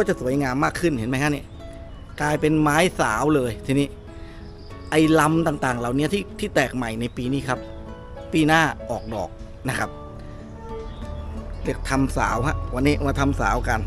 จะสวยงามมากขึ้นเห็นไหมฮะเนี่ยกลายเป็นไม้สาวเลยทีนี้ไอ้ลำต่างๆเหล่านี้ที่แตกใหม่ในปีนี้ครับปีหน้าออกดอกนะครับเรียกทำสาวฮะวันนี้มาทำสาวกัน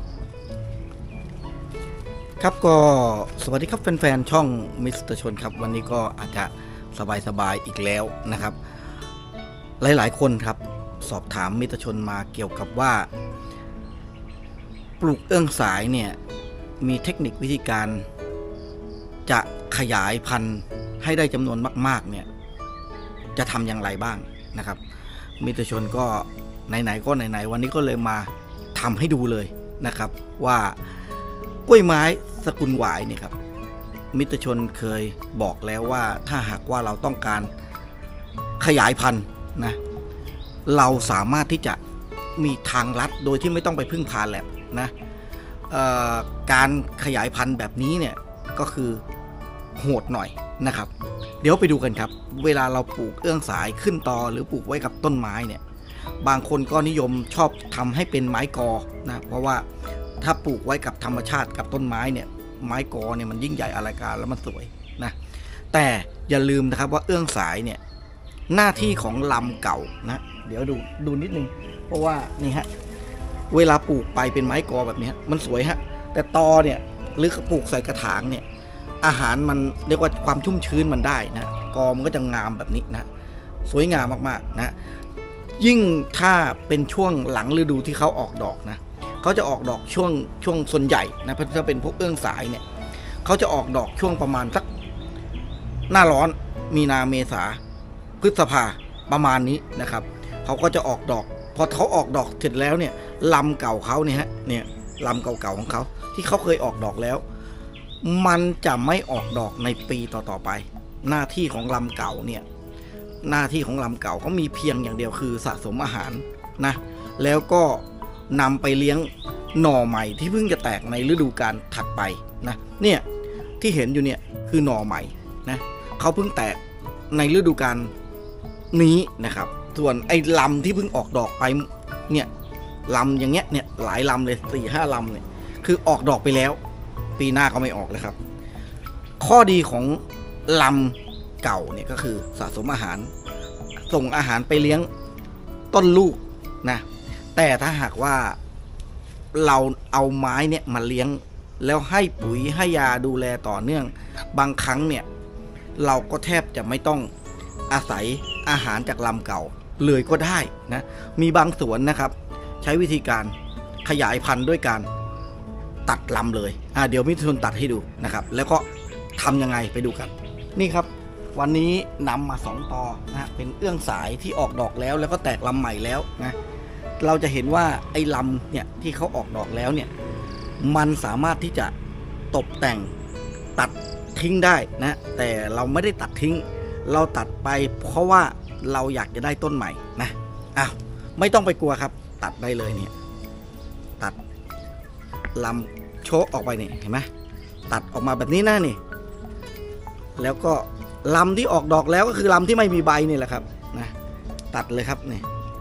ครับก็สวัสดีครับแฟนๆช่องมิสเตอร์ชนครับวันนี้ก็อาจจะสบายๆอีกแล้วนะครับหลายๆคนครับสอบถามมิสเตอร์ชนมาเกี่ยวกับว่าปลูกเอื้องสายเนี่ยมีเทคนิควิธีการจะขยายพันธุ์ให้ได้จำนวนมากๆเนี่ยจะทำอย่างไรบ้างนะครับมิสเตอร์ชนก็ไหนๆก็ไหนๆวันนี้ก็เลยมาทำให้ดูเลยนะครับว่ากล้วยไม้สกุลหวายเนี่ยครับมิสเตอร์ชนเคยบอกแล้วว่าถ้าหากว่าเราต้องการขยายพันธุ์นะเราสามารถที่จะมีทางลัดโดยที่ไม่ต้องไปพึ่งพาแลบนะการขยายพันธุ์แบบนี้เนี่ยก็คือโหดหน่อยนะครับเดี๋ยวไปดูกันครับเวลาเราปลูกเอื้องสายขึ้นตอหรือปลูกไว้กับต้นไม้เนี่ยบางคนก็นิยมชอบทำให้เป็นไม้กอนะเพราะว่าถ้าปลูกไว้กับธรรมชาติกับต้นไม้เนี่ยไม้กอเนี่ยมันยิ่งใหญ่อลังการแล้วมันสวยนะแต่อย่าลืมนะครับว่าเอื้องสายเนี่ยหน้าที่ของลำเก่านะเดี๋ยวดูนิดนึงเพราะว่านี่ฮะเวลาปลูกไปเป็นไม้กอแบบนี้มันสวยฮะแต่ตอเนี่ยหรือปลูกใส่กระถางเนี่ยอาหารมันเรียกว่าความชุ่มชื้นมันได้นะกอมันก็จะงามแบบนี้นะสวยงามมากๆนะยิ่งถ้าเป็นช่วงหลังฤดูที่เขาออกดอกนะเขาจะออกดอกช่วงส่วนใหญ่นะถ้าเป็นพวกเอื้องสายเนี่ยเขาจะออกดอกช่วงประมาณสักหน้าร้อนมีนาเมษาพฤษภาประมาณนี้นะครับเขาก็จะออกดอกพอเขาออกดอกเสร็จแล้วเนี่ยลำเก่าเขาเนี่ยลำเก่าๆของเขาที่เขาเคยออกดอกแล้วมันจะไม่ออกดอกในปีต่อๆไปหน้าที่ของลำเก่าเนี่ยหน้าที่ของลำเก่าก็มีเพียงอย่างเดียวคือสะสมอาหารนะแล้วก็นำไปเลี้ยงหน่อใหม่ที่เพิ่งจะแตกในฤดูกาลถัดไปนะเนี่ยที่เห็นอยู่เนี่ยคือหน่อใหม่นะเขาเพิ่งแตกในฤดูกาลนี้นะครับส่วนไอ้ลำที่เพิ่งออกดอกไปเนี่ยลำอย่างเงี้ยเนี่ยหลายลำเลย4-5 ลำเนี่ยคือออกดอกไปแล้วปีหน้าก็ไม่ออกเลยครับข้อดีของลำเก่าเนี่ยก็คือสะสมอาหารส่งอาหารไปเลี้ยงต้นลูกนะแต่ถ้าหากว่าเราเอาไม้เนี่ยมาเลี้ยงแล้วให้ปุ๋ยให้ยาดูแลต่อเนื่องบางครั้งเนี่ยเราก็แทบจะไม่ต้องอาศัยอาหารจากลำเก่าเลยก็ได้นะมีบางสวนนะครับใช้วิธีการขยายพันธุ์ด้วยการตัดลำเลยเดี๋ยวมิตรชนตัดให้ดูนะครับแล้วก็ทำยังไงไปดูกันนี่ครับวันนี้นำมา2 ตอนะเป็นเอื้องสายที่ออกดอกแล้วก็แตกลำใหม่แล้วนะเราจะเห็นว่าไอ้ลำเนี่ยที่เขาออกดอกแล้วเนี่ยมันสามารถที่จะตกแต่งตัดทิ้งได้นะแต่เราไม่ได้ตัดทิ้งเราตัดไปเพราะว่าเราอยากจะได้ต้นใหม่นะไม่ต้องไปกลัวครับตัดได้เลยเนี่ยตัดลำโชว์ออกไปเนี่ยเห็นไหมตัดออกมาแบบนี้นะนี่แล้วก็ลำที่ออกดอกแล้วก็คือลำที่ไม่มีใบนี่แหละครับนะตัดเลยครับนี่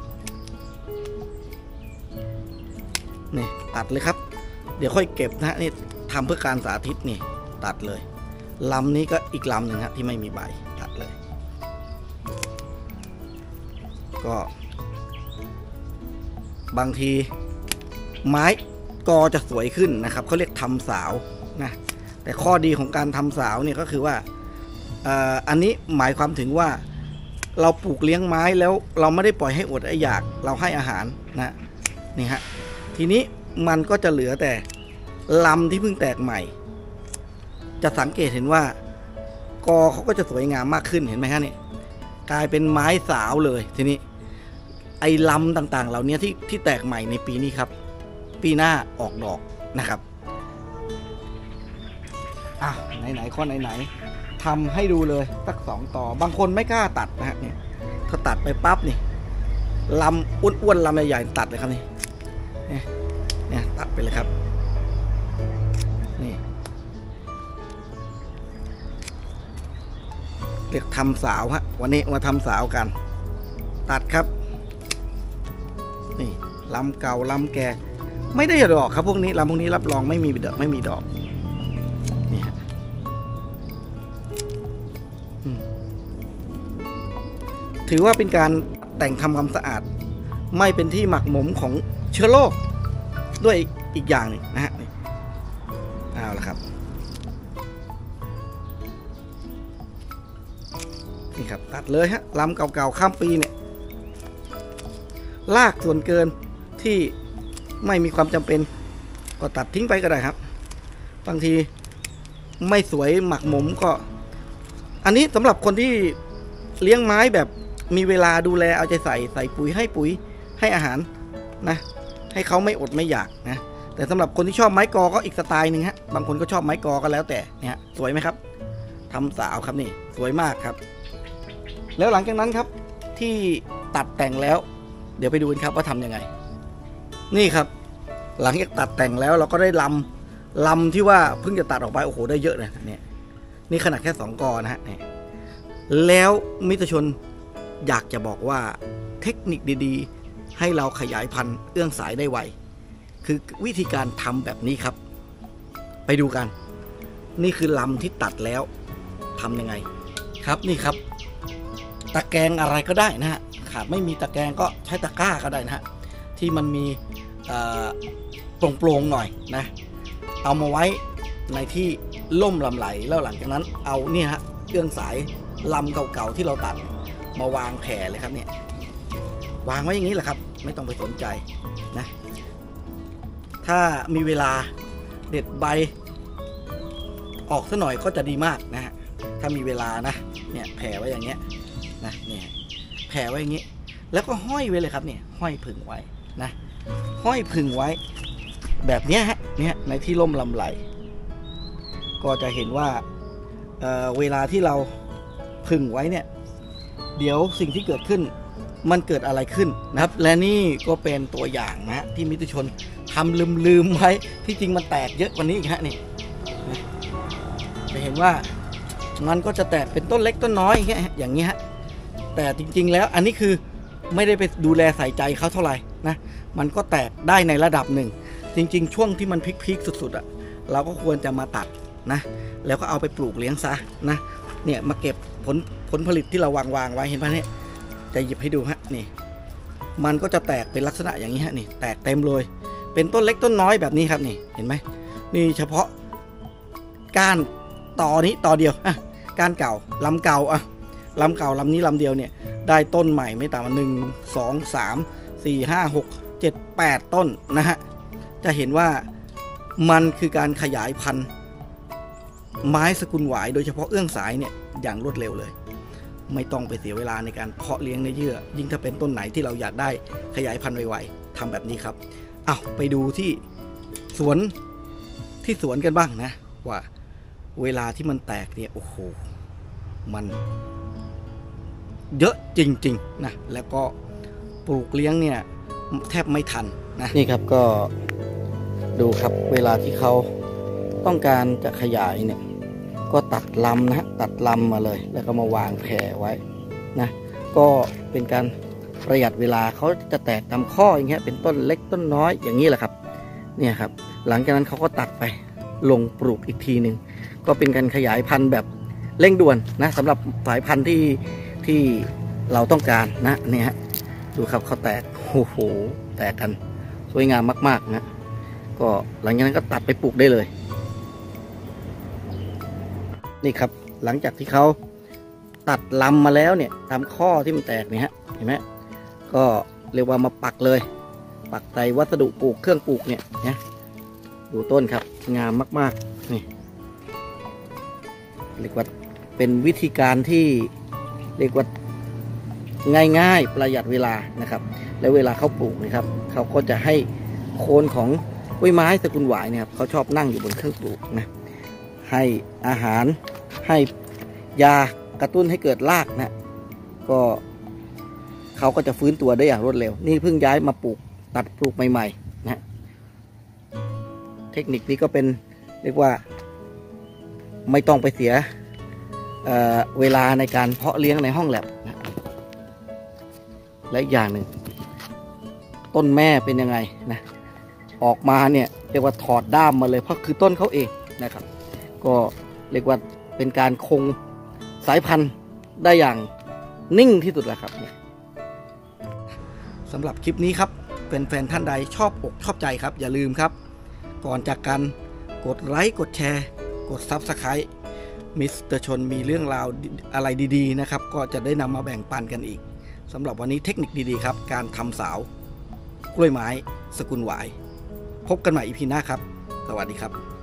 ตัดเลยครับเดี๋ยวค่อยเก็บนะนี่ทำเพื่อการสาธิตนี่ตัดเลยลำนี้ก็อีกลำหนึ่งครับที่ไม่มีใบตัดเลยก็บางทีไม้กอจะสวยขึ้นนะครับเขาเรียกทำสาวนะแต่ข้อดีของการทำสาวเนี่ยก็คือว่าอันนี้หมายความถึงว่าเราปลูกเลี้ยงไม้แล้วเราไม่ได้ปล่อยให้อดอยากเราให้อาหารนะนี่ฮะทีนี้มันก็จะเหลือแต่ลำที่เพิ่งแตกใหม่จะสังเกตเห็นว่ากอเขาก็จะสวยงามมากขึ้นเห็นไหมฮะเนี่ยกลายเป็นไม้สาวเลยทีนี้ไอ้ลำต่างๆเหล่านี้ที่แตกใหม่ในปีนี้ครับปีหน้าออกดอกนะครับไหนๆข้อไหนทำให้ดูเลยสัก2 ต่อบางคนไม่กล้าตัดนะฮะเนี่ยถ้าตัดไปปั๊บนี่ลำอ้วนๆลำใหญ่ๆตัดเลยครับเนี่ยตัดไปเลยครับนี่เรียกทำสาวฮะวันนี้มาทำสาวกันตัดครับนี่ลำเก่าลำแก่ไม่ได้ดอกครับพวกนี้ลำพวกนี้รับรองไม่มีดอกนี่ฮะถือว่าเป็นการแต่งทำความสะอาดไม่เป็นที่หมักหมมของเชื้อโรคด้วยอีกอย่างหนึ่งนะฮะเอาละครับนี่ครับตัดเลยฮะลำเก่าๆข้ามปีเนี่ยลากส่วนเกินที่ไม่มีความจำเป็นก็ตัดทิ้งไปก็ได้ครับบางทีไม่สวยหมักหมมก็อันนี้สำหรับคนที่เลี้ยงไม้แบบมีเวลาดูแลเอาใจใส่ปุ๋ยให้อาหารนะให้เขาไม่อดไม่อยากนะแต่สำหรับคนที่ชอบไม้กอก็อีกสไตล์หนึ่งฮะบางคนก็ชอบไม้กอก็แล้วแต่เนี่ยสวยไหมครับทำสาวครับนี่สวยมากครับแล้วหลังจากนั้นครับที่ตัดแต่งแล้วเดี๋ยวไปดูกันครับว่าทำยังไงนี่ครับหลังจากตัดแต่งแล้วเราก็ได้ลำที่ว่าเพิ่งจะตัดออกไปโอ้โหได้เยอะนะเนี่ยนี่ขนาดแค่2 กอนะฮะเนี่ยแล้วมิตรชนอยากจะบอกว่าเทคนิคดีๆให้เราขยายพันธุ์เอื้องสายได้ไวคือวิธีการทำแบบนี้ครับไปดูกันนี่คือลำที่ตัดแล้วทำยังไงครับนี่ครับตะแกรงอะไรก็ได้นะฮะขาดไม่มีตะแกรงก็ใช้ตะกร้าก็ได้นะฮะที่มันมีโปร่งๆหน่อยนะเอามาไว้ในที่ล่มลำไหลแล้วหลังจากนั้นเอาเนี่ยฮะเอื้องสายลำเก่าๆที่เราตัดมาวางแผ่เลยครับเนี่ยวางไว้อย่างนี้แหละครับไม่ต้องไปสนใจนะถ้ามีเวลาเด็ดใบออกซะหน่อยก็จะดีมากนะฮะถ้ามีเวลานะเนี่ยแผ่ไว้อย่างเงี้ยนะเนี่ยแผ่ไว้อย่างงี้แล้วก็ห้อยไว้เลยครับเนี่ยห้อยผึ่งไว้นะห้อยผึ่งไว้แบบเนี้ยฮะเนี่ยในที่ร่มลำไหลก็จะเห็นว่าเวลาที่เราผึ่งไว้เนี่ยเดี๋ยวสิ่งที่เกิดขึ้นมันเกิดอะไรขึ้นนะครับและนี่ก็เป็นตัวอย่างนะที่มิตรชนทำลืมไว้ที่จริงมันแตกเยอะกว่านี้อีกฮะนี่จะเห็นว่ามันก็จะแตกเป็นต้นเล็กต้นน้อยอย่างนี้ฮะแต่จริงๆแล้วอันนี้คือไม่ได้ไปดูแลใส่ใจเขาเท่าไหร่นะมันก็แตกได้ในระดับหนึ่งจริงๆช่วงที่มันพีคสุดๆอ่ะเราก็ควรจะมาตัดนะแล้วก็เอาไปปลูกเลี้ยงซะนะเนี่ยมาเก็บผลผลิตที่เราวางไว้เห็นป่ะเนี่ยจะหยิบให้ดูฮะนี่มันก็จะแตกเป็นลักษณะอย่างนี้ฮะนี่แตกเต็มเลยเป็นต้นเล็กต้นน้อยแบบนี้ครับนี่เห็นไหมนี่เฉพาะก้านต่อนี้ต่อเดียวก้านเก่าลำเก่าลำเก่าลำนี้ลำเดียวเนี่ยได้ต้นใหม่ไม่ต่ำกว่า1 2 3 4 5 6 7 8ต้นนะฮะจะเห็นว่ามันคือการขยายพันธุ์ไม้สกุลหวายโดยเฉพาะเอื้องสายเนี่ยอย่างรวดเร็วเลยไม่ต้องไปเสียเวลาในการเพาะเลี้ยงในเยื่อยิ่งถ้าเป็นต้นไหนที่เราอยากได้ขยายพันธุ์ไวๆทำแบบนี้ครับไปดูที่สวนกันบ้างนะว่าเวลาที่มันแตกเนี่ยโอ้โหมันเยอะจริงๆนะแล้วก็ปลูกเลี้ยงเนี่ยแทบไม่ทันนะนี่ครับก็ดูครับเวลาที่เขาต้องการจะขยายเนี่ยก็ตัดลำนะตัดลำมาเลยแล้วก็มาวางแผ่ไว้นะก็เป็นการประหยัดเวลาเขาจะแตกตามข้ออย่างเงี้ยเป็นต้นเล็กต้นน้อยอย่างนี้แหละครับเนี่ยครับหลังจากนั้นเขาก็ตัดไปลงปลูกอีกทีหนึ่งก็เป็นการขยายพันธุ์แบบเร่งด่วนนะสำหรับสายพันธุ์ที่เราต้องการนะเนี่ยฮะดูครับเขาแตกโอ้โหแตกกันสวยงามมากๆนะก็หลังจากนั้นก็ตัดไปปลูกได้เลยนี่ครับหลังจากที่เขาตัดลำมาแล้วเนี่ยตามข้อที่มันแตกเนี่ยฮะเห็นไหมก็เรียกว่ามาปักเลยปักใส่วัสดุปลูกเครื่องปลูกเนี่ยนะดูต้นครับงามมากๆนี่เรียกว่าเป็นวิธีการที่เรียกว่าง่ายๆประหยัดเวลานะครับแล้วเวลาเขาปลูกนะครับเขาก็จะให้โคนของกล้วยไม้สกุลหวายเนี่ยครับเขาชอบนั่งอยู่บนเครื่องปลูกนะให้อาหารให้ยากระตุ้นให้เกิดรากนะก็เขาก็จะฟื้นตัวได้อย่างรวดเร็วนี่เพิ่งย้ายมาปลูกตัดปลูกใหม่ๆนะเทคนิคนี้ก็เป็นเรียกว่าไม่ต้องไปเสียเวลาในการเพาะเลี้ยงในห้องแลบนะและอีกอย่างหนึ่งต้นแม่เป็นยังไงนะออกมาเนี่ยเรียกว่าถอดด้ามมาเลยเพราะคือต้นเขาเองนะครับก็เรียกว่าเป็นการคงสายพันธุ์ได้อย่างนิ่งที่สุดแล้วครับเนี่ยสำหรับคลิปนี้ครับแฟนๆท่านใดชอบอกชอบใจครับอย่าลืมครับก่อนจากกันกดไลค์กดแชร์กด Subscribe มิสเตอร์ชนมีเรื่องราวอะไรดีๆนะครับก็จะได้นำมาแบ่งปันกันอีกสำหรับวันนี้เทคนิคดีๆครับการทำสาวกล้วยไม้สกุลหวายพบกันใหม่อีพีหน้าครับสวัสดีครับ